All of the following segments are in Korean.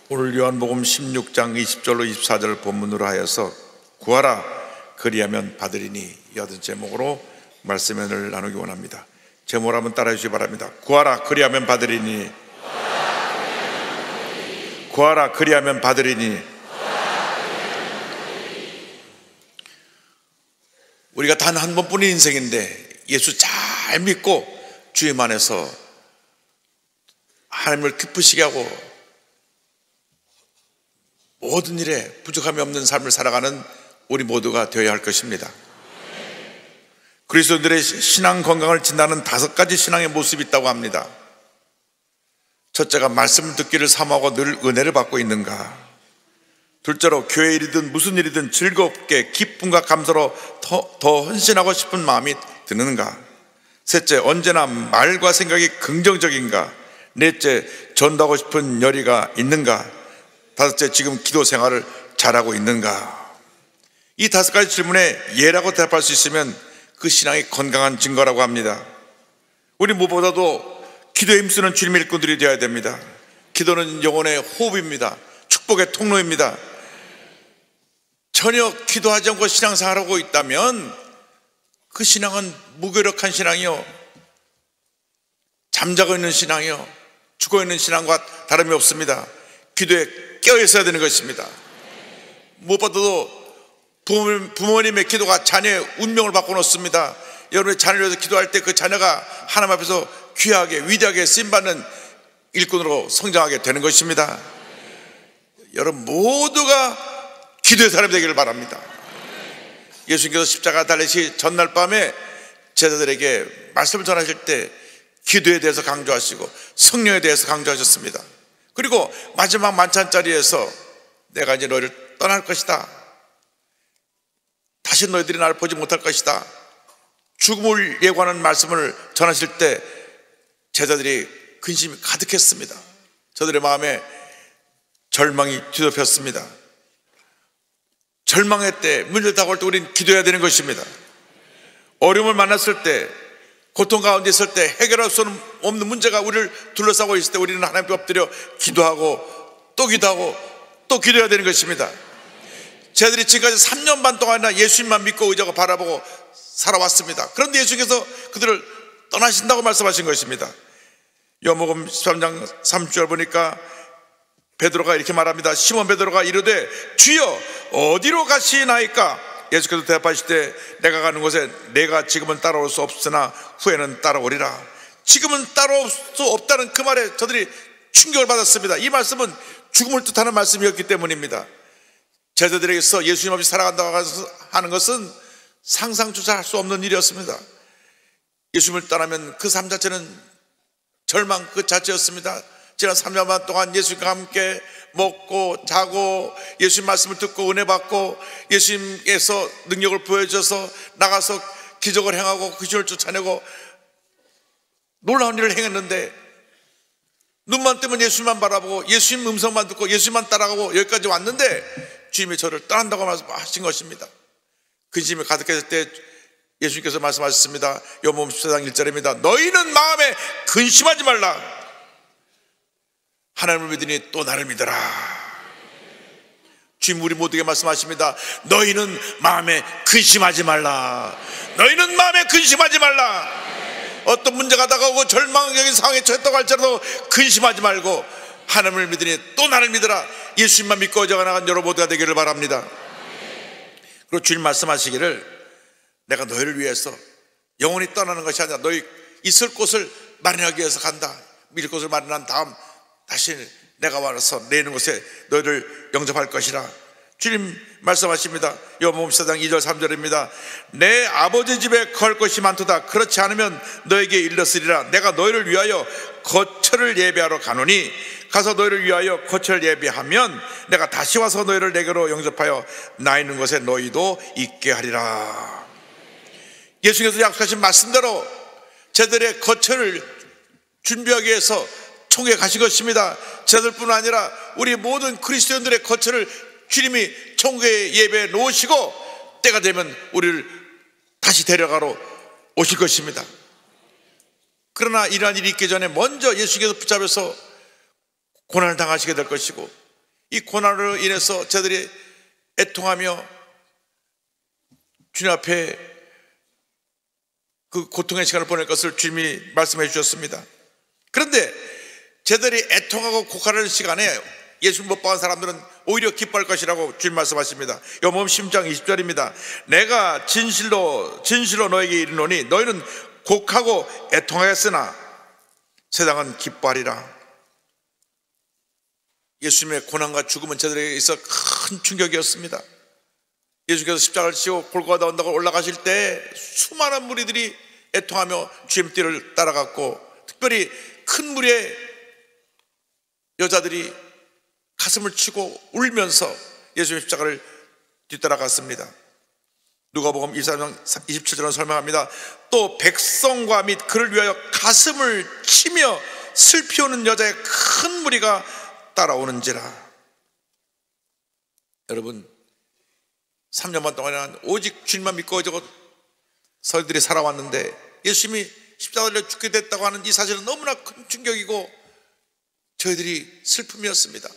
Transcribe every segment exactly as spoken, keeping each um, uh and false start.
오늘 요한복음 십육 장 이십 절로 이십사 절 본문으로 하여서 구하라 그리하면 받으리니 이하던 제목으로 말씀을 나누기 원합니다. 제목을 한번 따라해 주시기 바랍니다. 구하라 그리하면 받으리니, 구하라 그리하면 받으리니. 우리가 단 한 번뿐인 인생인데 예수 잘 믿고 주님 안에서 하나님을 기쁘시게 하고 모든 일에 부족함이 없는 삶을 살아가는 우리 모두가 되어야 할 것입니다. 그리스도인들의 신앙 건강을 진단하는 다섯 가지 신앙의 모습이 있다고 합니다. 첫째가 말씀을 듣기를 사모하고 늘 은혜를 받고 있는가. 둘째로 교회 일이든 무슨 일이든 즐겁게 기쁨과 감사로 더, 더 헌신하고 싶은 마음이 드는가. 셋째, 언제나 말과 생각이 긍정적인가. 넷째, 전도하고 싶은 열의가 있는가. 다섯째, 지금 기도 생활을 잘하고 있는가. 이 다섯 가지 질문에 예라고 대답할 수 있으면 그 신앙이 건강한 증거라고 합니다. 우리 무엇보다도 기도에 힘쓰는 주님의 일꾼들이 되어야 됩니다. 기도는 영혼의 호흡입니다. 축복의 통로입니다. 전혀 기도하지 않고 신앙생활하고 있다면 그 신앙은 무기력한 신앙이요, 잠자고 있는 신앙이요, 죽어있는 신앙과 다름이 없습니다. 기도에 깨어있어야 되는 것입니다. 무엇보다도 부모님, 부모님의 기도가 자녀의 운명을 바꿔놓습니다. 여러분의 자녀를 위해서 기도할 때 그 자녀가 하나님 앞에서 귀하게 위대하게 쓰임받는 일꾼으로 성장하게 되는 것입니다. 여러분 모두가 기도의 사람이 되기를 바랍니다. 예수님께서 십자가 달리시 전날 밤에 제자들에게 말씀을 전하실 때 기도에 대해서 강조하시고 성령에 대해서 강조하셨습니다. 그리고 마지막 만찬 자리에서 내가 이제 너희를 떠날 것이다, 다시 너희들이 나를 보지 못할 것이다, 죽음을 예고하는 말씀을 전하실 때 제자들이 근심이 가득했습니다. 저들의 마음에 절망이 뒤덮였습니다. 절망의 때, 문제를 다가올 때 우리는 기도해야 되는 것입니다. 어려움을 만났을 때, 고통 가운데 있을 때, 해결할 수 없는 문제가 우리를 둘러싸고 있을 때 우리는 하나님께 엎드려 기도하고 또 기도하고 또 기도해야 되는 것입니다. 저희들이 지금까지 삼 년 반 동안이나 예수님만 믿고 의지하고 바라보고 살아왔습니다. 그런데 예수님께서 그들을 떠나신다고 말씀하신 것입니다. 요한복음 십삼 장 삼 절 보니까 베드로가 이렇게 말합니다. 시몬 베드로가 이르되 주여 어디로 가시나이까? 예수께서 대답하실 때 내가 가는 곳에 내가 지금은 따라올 수 없으나 후에는 따라오리라. 지금은 따라올 수 없다는 그 말에 저들이 충격을 받았습니다. 이 말씀은 죽음을 뜻하는 말씀이었기 때문입니다. 제자들에게서 예수님 없이 살아간다고 하는 것은 상상조차 할 수 없는 일이었습니다. 예수님을 떠나면 그 삶 자체는 절망 그 자체였습니다. 지난 삼 년 반 동안 예수님과 함께 먹고 자고 예수님 말씀을 듣고 은혜 받고 예수님께서 능력을 보여줘서 나가서 기적을 행하고 귀신을 쫓아내고 놀라운 일을 행했는데 눈만 뜨면 예수님만 바라보고 예수님 음성만 듣고 예수님만 따라가고 여기까지 왔는데 주님이 저를 떠난다고 말씀하신 것입니다. 근심이 가득했을 때 예수님께서 말씀하셨습니다. 요한복음 십사 장 일 절입니다. 너희는 마음에 근심하지 말라. 하나님을 믿으니 또 나를 믿어라. 주님 우리 모두에게 말씀하십니다. 너희는 마음에 근심하지 말라. 너희는 마음에 근심하지 말라. 어떤 문제가 다가오고 절망적인 상황에 처했다고 할지라도 근심하지 말고 하나님을 믿으니 또 나를 믿어라. 예수님만 믿고 어제가 나간 여러분 모두가 되기를 바랍니다. 그리고 주님 말씀하시기를 내가 너희를 위해서 영원히 떠나는 것이 아니라 너희 있을 곳을 마련하기 위해서 간다. 믿을 곳을 마련한 다음 다시 내가 와서 내는 곳에 너희를 영접할 것이라. 주님 말씀하십니다. 요한복음 십사 장 이 절 삼 절입니다. 내 아버지 집에 거할 것이 많도다. 그렇지 않으면 너에게 일렀으리라. 내가 너희를 위하여 거처를 예비하러 가노니 가서 너희를 위하여 거처를 예비하면 내가 다시 와서 너희를 내게로 영접하여 나 있는 곳에 너희도 있게 하리라. 예수님께서 약속하신 말씀대로 저들의 거처를 준비하기 위해서 총회 가신 것입니다. 저들뿐 아니라 우리 모든 그리스도인들의 거처를 주님이 총회에 예배해 놓으시고 때가 되면 우리를 다시 데려가러 오실 것입니다. 그러나 이러한 일이 있기 전에 먼저 예수께서 붙잡혀서 고난을 당하시게 될 것이고 이 고난으로 인해서 저들이 애통하며 주님 앞에 그 고통의 시간을 보낼 것을 주님이 말씀해 주셨습니다. 그런데 저들이 애통하고 고칼하는 시간에 예수 못 받은 사람들은 오히려 기뻐할 것이라고 주님 말씀하십니다. 요한복음 십 장 이십 절입니다. 내가 진실로 진실로 너에게 이르노니 너희는 곡하고 애통하였으나 세상은 기뻐하리라. 예수님의 고난과 죽음은 저들에게 있어 큰 충격이었습니다. 예수께서 십자가를 지고 골고다 언덕을 올라가실 때 수많은 무리들이 애통하며 주님 뒤를 따라갔고, 특별히 큰 무리의 여자들이 가슴을 치고 울면서 예수님의 십자가를 뒤따라갔습니다. 누가복음 이십삼 장 이십칠 절은 설명합니다. 또 백성과 및 그를 위하여 가슴을 치며 슬피 우는 여자의 큰 무리가 따라오는지라. 여러분, 삼 년 반 동안 오직 주님만 믿고 저들이 살아왔는데 예수님이 십자가를 죽게 됐다고 하는 이 사실은 너무나 큰 충격이고 저희들이 슬픔이었습니다.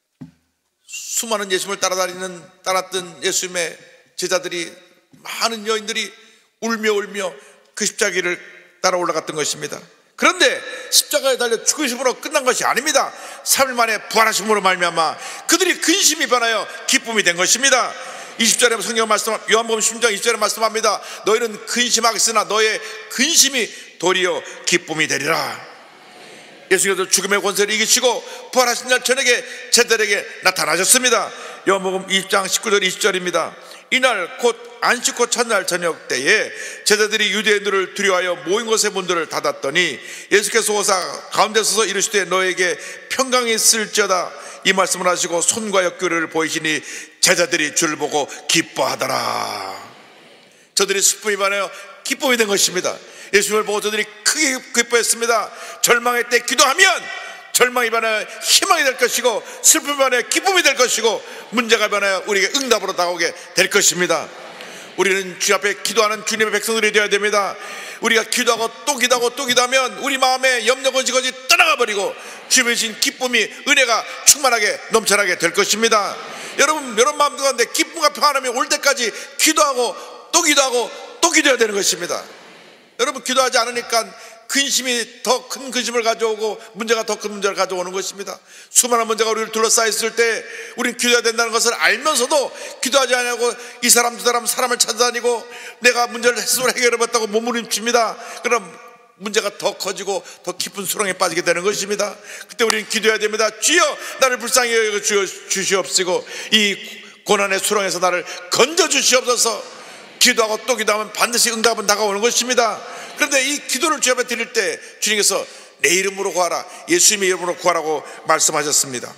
수많은 예수님을 따라다니는 따랐던 예수님의 제자들이, 많은 여인들이 울며 울며 그 십자가를 따라 올라갔던 것입니다. 그런데 십자가에 달려 죽으심으로 끝난 것이 아닙니다. 삼 일 만에 부활하심으로 말미암아 그들이 근심이 변하여 기쁨이 된 것입니다. 이십 절에 성경 말씀, 요한복음 십 장 이십 절에 말씀합니다. 너희는 근심하겠으나 너의 근심이 도리어 기쁨이 되리라. 예수께서 죽음의 권세를 이기시고 부활하신 날 저녁에 제자들에게 나타나셨습니다. 요한복음 이십 장 십구 절 이십 절입니다. 이날 곧 안식호 첫날 저녁 때에 제자들이 유대인들을 두려워하여 모인 곳의 문들을 닫았더니 예수께서 오사 가운데 서서 이르시되 너에게 평강이 있을지어다 이 말씀을 하시고 손과 옆구리를 보이시니 제자들이 주를 보고 기뻐하더라. 저들이 슬픔이 반하여 기쁨이 된 것입니다. 예수님을 보고 저들이 크게 기뻐했습니다. 절망의 때 기도하면 절망이 변하여 희망이 될 것이고, 슬픔이 변하여 기쁨이 될 것이고, 문제가 변하여 우리에게 응답으로 다가오게 될 것입니다. 우리는 주 앞에 기도하는 주님의 백성들이 되어야 됩니다. 우리가 기도하고 또 기도하고 또 기도하면 우리 마음에 염려 거지거지 떠나가 버리고 주님의 신 기쁨이, 은혜가 충만하게 넘쳐나게 될 것입니다. 여러분, 여러분 마음 가운데 기쁨과 평안함이 올 때까지 기도하고 또 기도하고 또 기도해야 되는 것입니다. 여러분, 기도하지 않으니까 근심이 더 큰 근심을 가져오고 문제가 더 큰 문제를 가져오는 것입니다. 수많은 문제가 우리를 둘러싸여 있을 때 우리는 기도해야 된다는 것을 알면서도 기도하지 않냐고 이 사람 저 사람 사람을 찾아다니고 내가 문제를 스스로 해결해봤다고 몸부림칩니다. 그럼 문제가 더 커지고 더 깊은 수렁에 빠지게 되는 것입니다. 그때 우리는 기도해야 됩니다. 주여 나를 불쌍히 여겨 주시옵시고 이 고난의 수렁에서 나를 건져 주시옵소서. 기도하고 또 기도하면 반드시 응답은 다가오는 것입니다. 그런데 이 기도를 주 앞에 드릴 때 주님께서 내 이름으로 구하라, 예수님의 이름으로 구하라고 말씀하셨습니다.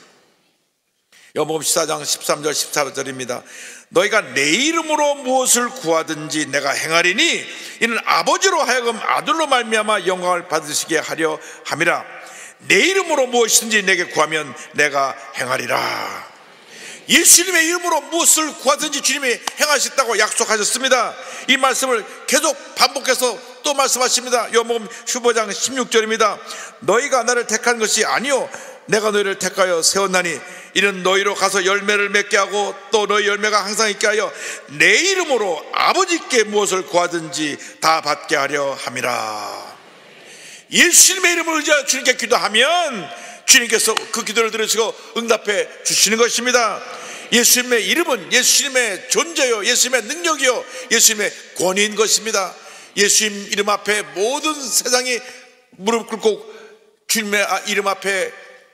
요한복음 십사 장 십삼 절 십사 절입니다. 너희가 내 이름으로 무엇을 구하든지 내가 행하리니 이는 아버지로 하여금 아들로 말미암아 영광을 받으시게 하려 함이라. 내 이름으로 무엇이든지 내게 구하면 내가 행하리라. 예수님의 이름으로 무엇을 구하든지 주님이 행하셨다고 약속하셨습니다. 이 말씀을 계속 반복해서 또 말씀하십니다. 요한복음 십오 장 십육 절입니다. 너희가 나를 택한 것이 아니요 내가 너희를 택하여 세웠나니 이는 너희로 가서 열매를 맺게 하고 또 너희 열매가 항상 있게 하여 내 이름으로 아버지께 무엇을 구하든지 다 받게 하려 함이라. 예수님의 이름을 의지하여 주님께 기도하면 주님께서 그 기도를 들으시고 응답해 주시는 것입니다. 예수님의 이름은 예수님의 존재요, 예수님의 능력이요, 예수님의 권위인 것입니다. 예수님 이름 앞에 모든 세상이 무릎 꿇고 주님의 이름 앞에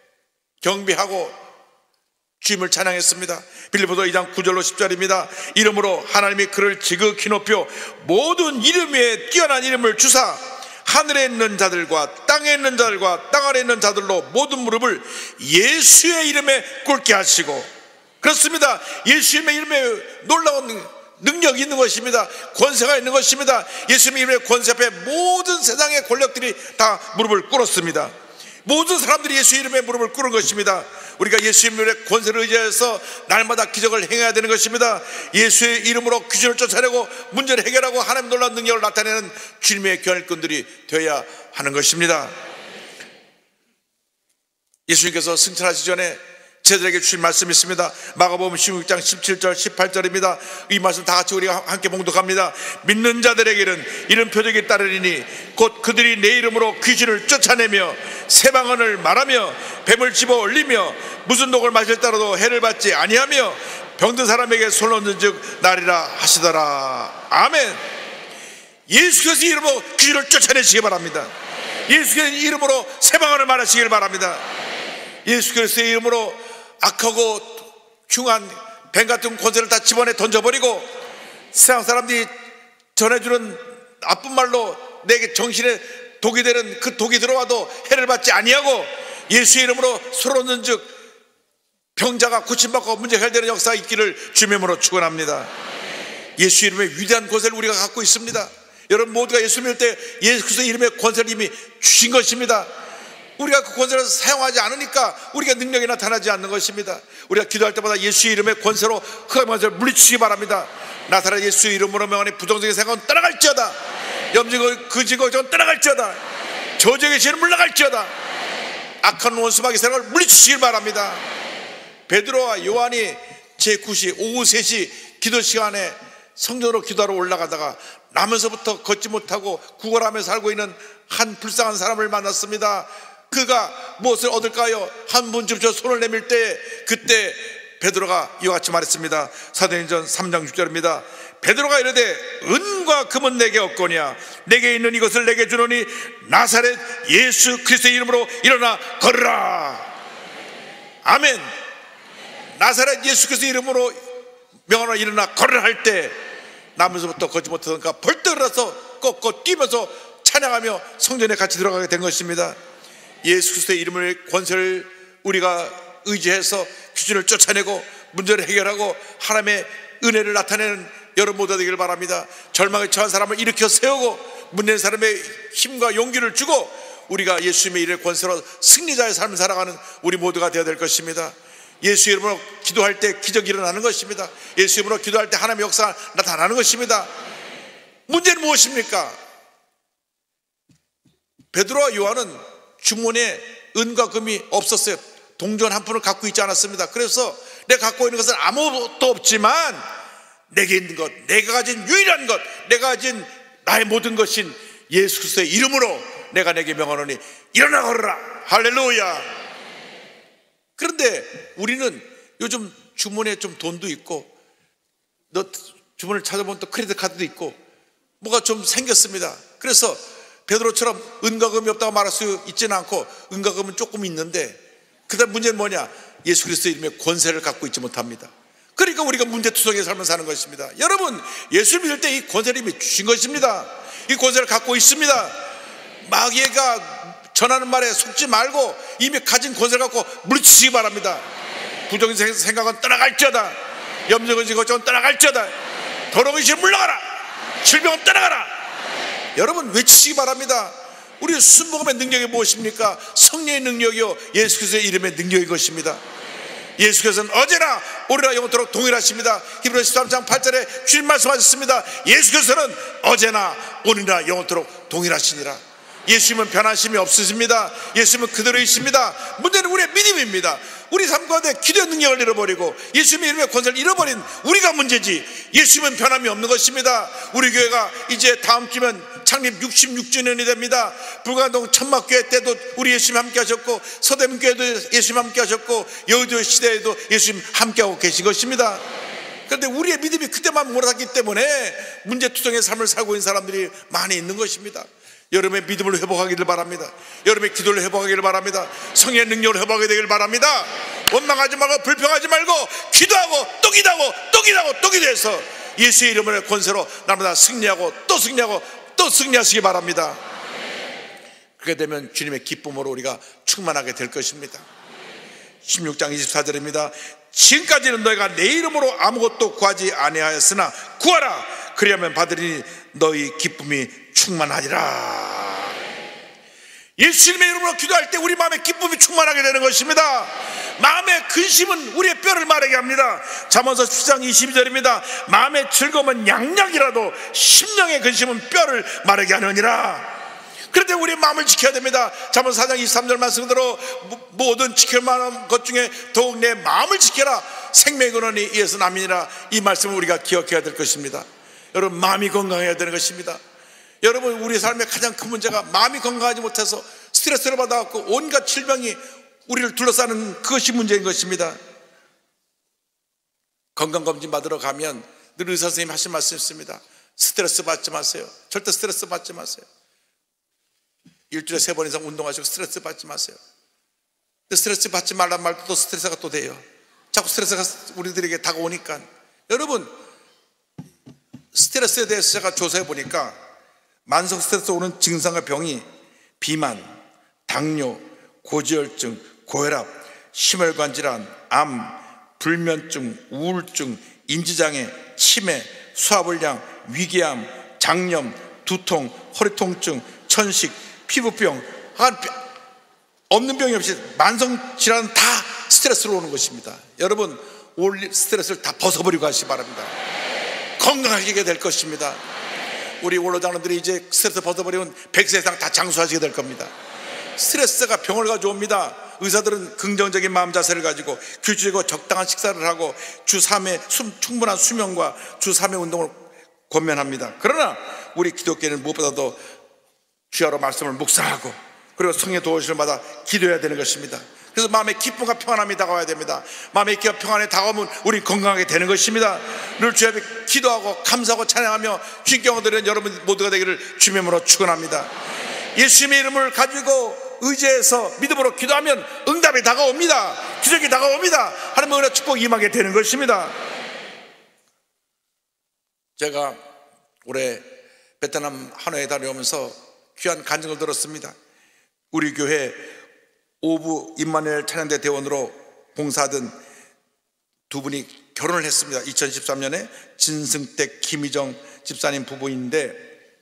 경배하고 주님을 찬양했습니다. 빌립보서 이 장 구 절로 십 절입니다. 이름으로 하나님이 그를 지극히 높여 모든 이름 위에 뛰어난 이름을 주사 하늘에 있는 자들과 땅에 있는 자들과 땅 아래에 있는 자들로 모든 무릎을 예수의 이름에 꿇게 하시고, 그렇습니다. 예수님의 이름에 놀라운 능력이 있는 것입니다. 권세가 있는 것입니다. 예수님의 이름의 권세 앞에 모든 세상의 권력들이 다 무릎을 꿇었습니다. 모든 사람들이 예수 이름에 무릎을 꿇은 것입니다. 우리가 예수님의 권세를 의지해서 날마다 기적을 행해야 되는 것입니다. 예수의 이름으로 귀신을 쫓아내고 문제를 해결하고 하나님 놀라운 능력을 나타내는 주님의 견일꾼들이 되어야 하는 것입니다. 예수님께서 승천하시기 전에 제자들에게 주신 말씀이 있습니다. 마가복음 십육 장 십칠 절 십팔 절입니다. 이 말씀 다 같이 우리가 함께 봉독합니다. 믿는 자들에게는 이런 표적이 따르리니 곧 그들이 내 이름으로 귀신을 쫓아내며 새 방언을 말하며 뱀을 집어 올리며 무슨 독을 마실 따라도 해를 받지 아니하며 병든 사람에게 손 얹은 즉 나리라 하시더라. 아멘. 예수께서 이름으로 귀신을 쫓아내시기 바랍니다. 예수께서 이름으로 새 방언을 말하시길 바랍니다. 예수 그리스도의 이름으로 악하고 흉한 뱀 같은 권세를 다 집어내 던져버리고 세상 사람들이 전해주는 나쁜 말로 내게 정신에 독이 되는 그 독이 들어와도 해를 받지 아니하고 예수의 이름으로 손 얹은 즉 병자가 고침받고 문제 해결되는 역사가 있기를 주님의 이름으로 축원합니다. 예수 이름의 위대한 권세를 우리가 갖고 있습니다. 여러분 모두가 예수 믿을 때 예수 그리스도의 이름의 권세를 이미 주신 것입니다. 우리가 그 권세를 사용하지 않으니까 우리가 능력이 나타나지 않는 것입니다. 우리가 기도할 때마다 예수의 이름의 권세로 흑암의 권세를 물리치기 바랍니다. 나타나 예수의 이름으로 명하니 부정적인 생각은 떠나갈지어다. 염증을 그 증거는 떠나갈지어다. 저주의 죄는 물러갈지어다. 악한 원수마귀 생각을 물리치시길 바랍니다. 베드로와 요한이 제구 시 오후 세 시 기도 시간에 성전으로 기도하러 올라가다가 나면서부터 걷지 못하고 구걸하며 살고 있는 한 불쌍한 사람을 만났습니다. 그가 무엇을 얻을까요? 한 분 줍쳐 손을 내밀 때 그때 베드로가 이와 같이 말했습니다. 사도행전 삼 장 육 절입니다. 베드로가 이르되 은과 금은 내게 없거니와 내게 있는 이것을 내게 주노니 나사렛 예수 그리스도의 이름으로 일어나 걸으라. 아멘. 나사렛 예수 그리스도의 이름으로 명하노라 일어나 걸으라 할 때 나면서부터 걷지 못하니까 벌떡 일어나서 꺾고 뛰면서 찬양하며 성전에 같이 들어가게 된 것입니다. 예수 그리스도의 이름의 권세를 우리가 의지해서 귀신을 쫓아내고 문제를 해결하고 하나님의 은혜를 나타내는 여러분 모두 되기를 바랍니다. 절망에 처한 사람을 일으켜 세우고 문제는 사람의 힘과 용기를 주고 우리가 예수님의 이름의 권세로 승리자의 삶을 살아가는 우리 모두가 되어야 될 것입니다. 예수 이름으로 기도할 때 기적이 일어나는 것입니다. 예수 이름으로 기도할 때 하나님의 역사가 나타나는 것입니다. 문제는 무엇입니까? 베드로와 요한은 주머니에 은과 금이 없었어요. 동전 한 푼을 갖고 있지 않았습니다. 그래서 내가 갖고 있는 것은 아무것도 없지만 내게 있는 것, 내가 가진 유일한 것, 내가 가진 나의 모든 것인 예수 그리스도의 이름으로 내가 내게 명하노니 일어나 걸으라. 할렐루야. 그런데 우리는 요즘 주머니에 좀 돈도 있고 너 주머니를 찾아보면 또 크레딧 카드도 있고 뭐가 좀 생겼습니다. 그래서 베드로처럼 은과 금이 없다고 말할 수 있지는 않고 은과 금은 조금 있는데 그 다음 문제는 뭐냐? 예수 그리스도의 이름의 권세를 갖고 있지 못합니다. 그러니까 우리가 문제투성이의 삶을 사는 것입니다. 여러분 예수를 믿을 때 이 권세를 이미 주신 것입니다. 이 권세를 갖고 있습니다. 마귀가 전하는 말에 속지 말고 이미 가진 권세를 갖고 물리치시기 바랍니다. 부정적인 생각은 떠나갈지어다. 염려근 것은 떠나갈지어다. 더러운 것이 물러가라. 질병은 떠나가라. 여러분 외치시기 바랍니다. 우리 순복음의 능력이 무엇입니까? 성령의 능력이요 예수 그리스도의 이름의 능력인 것입니다. 예수께서는 어제나 오늘나 영원토록 동일하십니다. 히브리서 십삼 장 팔 절에 주님 말씀하셨습니다. 예수께서는 어제나 오늘나 영원토록 동일하시니라. 예수님은 변하심이 없으십니다. 예수님은 그대로이십니다. 문제는 우리의 믿음입니다. 우리 삶 가운데 기도의 능력을 잃어버리고 예수님의 이름의 권세를 잃어버린 우리가 문제지 예수님은 변함이 없는 것입니다. 우리 교회가 이제 다음 주면 창립 육십육 주년이 됩니다. 불가동 천막교회 때도 우리 예수님 함께 하셨고 서대문교회도 예수님 함께 하셨고 여의도 시대에도 예수님 함께하고 계신 것입니다. 그런데 우리의 믿음이 그때만 몰아갔기 때문에 문제투성의 삶을 살고 있는 사람들이 많이 있는 것입니다. 여러분의 믿음을 회복하기를 바랍니다. 여러분의 기도를 회복하기를 바랍니다. 성령의 능력을 회복하게 되기를 바랍니다. 원망하지 말고 불평하지 말고 기도하고 또 기도하고 또 기도하고 또 기도해서 예수의 이름의 권세로 날마다 승리하고 또 승리하고 또 승리하시기 바랍니다. 그렇게 되면 주님의 기쁨으로 우리가 충만하게 될 것입니다. 십육 장 이십사 절입니다. 지금까지는 너희가 내 이름으로 아무것도 구하지 아니하였으나 구하라. 그리하면 받으리니 너희 기쁨이 충만하리라. 예수님의 이름으로 기도할 때 우리 마음에 기쁨이 충만하게 되는 것입니다. 마음의 근심은 우리의 뼈를 마르게 합니다. 잠언서 십 장 이십이 절입니다. 마음의 즐거움은 양약이라도 심령의 근심은 뼈를 마르게 하느니라. 그런데 우리 마음을 지켜야 됩니다. 잠언 사 장 이십삼 절 말씀대로 모든 지킬 만한 것 중에 더욱 내 마음을 지켜라. 생명의 근원이 이에서 남이니라. 이 말씀을 우리가 기억해야 될 것입니다. 여러분, 마음이 건강해야 되는 것입니다. 여러분, 우리 삶의 가장 큰 문제가 마음이 건강하지 못해서 스트레스를 받아갖고 온갖 질병이 우리를 둘러싸는 그것이 문제인 것입니다. 건강검진 받으러 가면 늘 의사 선생님이 하신 말씀이 있습니다. 스트레스 받지 마세요. 절대 스트레스 받지 마세요. 일주일에 세 번 이상 운동하시고 스트레스 받지 마세요. 근데 스트레스 받지 말란 말도 또 스트레스가 또 돼요. 자꾸 스트레스가 우리들에게 다가오니까. 여러분, 스트레스에 대해서 제가 조사해 보니까 만성 스트레스 오는 증상과 병이 비만, 당뇨, 고지혈증, 고혈압, 심혈관 질환, 암, 불면증, 우울증, 인지장애, 치매, 수화불량, 위궤암, 장염, 두통, 허리통증, 천식, 피부병, 없는 병이 없이 만성 질환은 다 스트레스로 오는 것입니다. 여러분, 올 스트레스를 다 벗어버리고 하시기 바랍니다. 건강하게 될 것입니다. 우리 원로장님들이 이제 스트레스 벗어버리면 백 세 이상 다 장수하시게 될 겁니다. 스트레스가 병을 가져옵니다. 의사들은 긍정적인 마음 자세를 가지고 규칙적이고 적당한 식사를 하고 주 삼 회 충분한 수면과 주 삼 회 운동을 권면합니다. 그러나 우리 기독교는 무엇보다도 주야로 말씀을 묵상하고 그리고 성령의 도우심을 받아 기도해야 되는 것입니다. 그래서 마음의 기쁨과 평안함이 다가와야 됩니다. 마음의 기쁨과 평안이 다가오면 우리 건강하게 되는 것입니다. 늘 주 앞에 기도하고 감사하고 찬양하며 주님께 드리는 여러분 모두가 되기를 주님의 이름으로 축원합니다. 예수님의 이름을 가지고 의지해서 믿음으로 기도하면 응답이 다가옵니다. 기적이 다가옵니다. 하나님의 은혜 축복이 임하게 되는 것입니다. 제가 올해 베트남 하노이에 다녀오면서 귀한 간증을 들었습니다. 우리 교회 오부 임마누엘 찬양대 대원으로 봉사하던 두 분이 결혼을 했습니다. 이천십삼 년에 진승택 김희정 집사님 부부인데,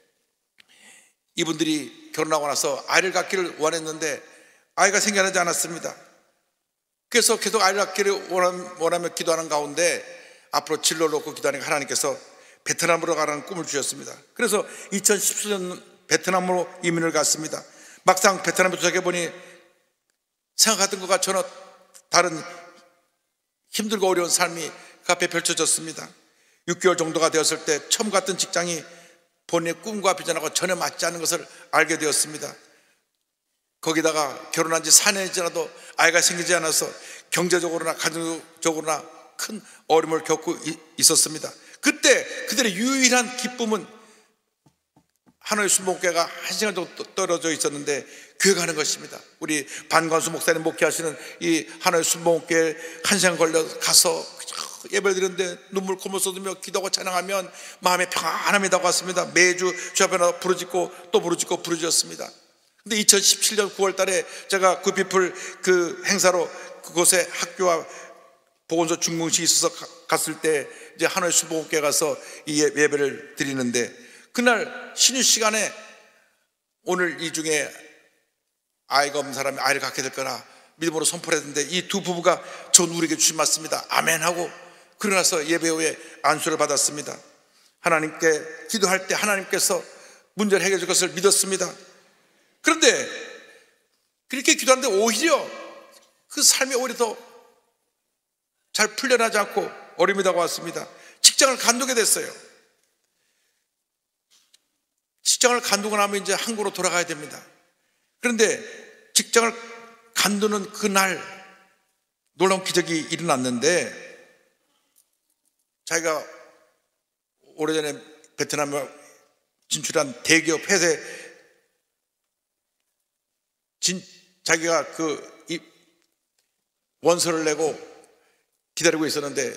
이분들이 결혼하고 나서 아이를 갖기를 원했는데 아이가 생겨나지 않았습니다. 그래서 계속 아이를 갖기를 원하며 기도하는 가운데 앞으로 진로를 놓고 기도하니까 하나님께서 베트남으로 가라는 꿈을 주셨습니다. 그래서 이천십칠 년 베트남으로 이민을 갔습니다. 막상 베트남에 도착해보니 생각했던 것과 전혀 다른 힘들고 어려운 삶이 그 앞에 펼쳐졌습니다. 육 개월 정도가 되었을 때 처음 갔던 직장이 본인의 꿈과 비전하고 전혀 맞지 않는 것을 알게 되었습니다. 거기다가 결혼한 지 사 년이 지나도 아이가 생기지 않아서 경제적으로나 가정적으로나 큰 어려움을 겪고 있었습니다. 그때 그들의 유일한 기쁨은 하노이 순복교회가 한 시간 정도 떨어져 있었는데 교회 가는 것입니다. 우리 반관수 목사님 목회하시는 이 하노이 순복교회 한 시간 걸려 가서 예배를 드렸는데 눈물 콧물 쏟으며 기도하고 찬양하면 마음에 평안함이 다가왔습니다. 매주 주 앞에 나와 부르짖고 또 부르짖고 부르짖었습니다. 근데 이천십칠 년 구월 달에 제가 굿피플 그 행사로 그곳에 학교와 보건소 중공식이 있어서 갔을 때 이제 하노이 순복교회 가서 이 예배를 드리는데, 그날 신유 시간에 오늘 이 중에 아이가 없는 사람이 아이를 갖게 될 거라 믿음으로 선포를 했는데 이 두 부부가 전 우리에게 주신 말씀입니다. 아멘 하고 그러고 나서 예배 후에 안수를 받았습니다. 하나님께 기도할 때 하나님께서 문제를 해결해 줄 것을 믿었습니다. 그런데 그렇게 기도하는데 오히려 그 삶이 오히려 더 잘 풀려나지 않고 어려움이 다가왔습니다. 직장을 간두게 됐어요. 직장을 간두고 나면 이제 한국으로 돌아가야 됩니다. 그런데 직장을 간두는 그날 놀라운 기적이 일어났는데, 자기가 오래전에 베트남에 진출한 대기업 회사에 진, 자기가 그 이, 원서를 내고 기다리고 있었는데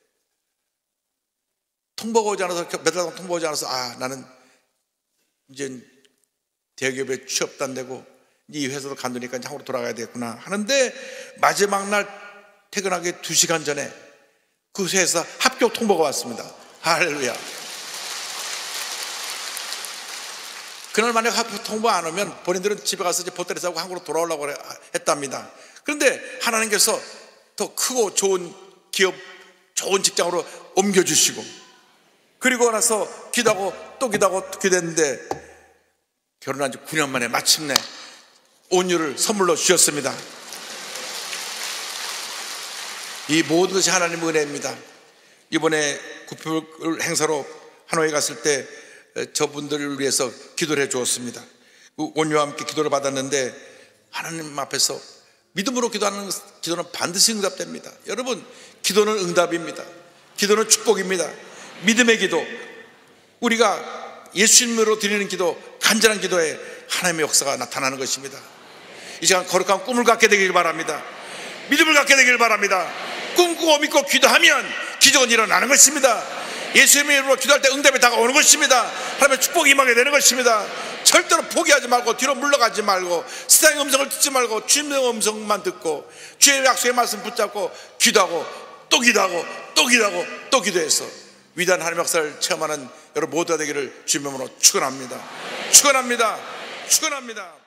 통보가 오지 않아서 몇 달 동안 통보가 오지 않아서 아 나는 이제 대기업에 취업도 안 되고 이 회사도 간두니까 한국으로 돌아가야 되겠구나 하는데 마지막 날 퇴근하기 두 시간 전에 그 회사 합격 통보가 왔습니다. 할렐루야. 그날 만약 합격 통보 안 오면 본인들은 집에 가서 이제 보따리 싸고 한국으로 돌아오려고 했답니다. 그런데 하나님께서 더 크고 좋은 기업, 좋은 직장으로 옮겨주시고, 그리고 나서 기도하고 또 기도하고 기도했는데 결혼한 지 구 년 만에 마침내 온유를 선물로 주셨습니다. 이 모든 것이 하나님의 은혜입니다. 이번에 구표를 행사로 하노이에 갔을 때 저분들을 위해서 기도를 해 주었습니다. 온유와 함께 기도를 받았는데 하나님 앞에서 믿음으로 기도하는 기도는 반드시 응답됩니다. 여러분, 기도는 응답입니다. 기도는 축복입니다. 믿음의 기도, 우리가 예수님으로 드리는 기도, 간절한 기도에 하나님의 역사가 나타나는 것입니다. 이 시간 거룩한 꿈을 갖게 되길 바랍니다. 믿음을 갖게 되길 바랍니다. 꿈꾸고 믿고 기도하면 기적은 일어나는 것입니다. 예수님의 이름으로 기도할 때 응답이 다가오는 것입니다. 하나님의 축복이 임하게 되는 것입니다. 절대로 포기하지 말고 뒤로 물러가지 말고 세상의 음성을 듣지 말고 주님의 음성만 듣고 주의 약속의 말씀 붙잡고 기도하고 또 기도하고 또 기도하고 또 기도해서 위대한 하나님의 역사를 체험하는 여러분 모두가 되기를 주님의 이름으로 축원합니다. 축원합니다. 축원합니다.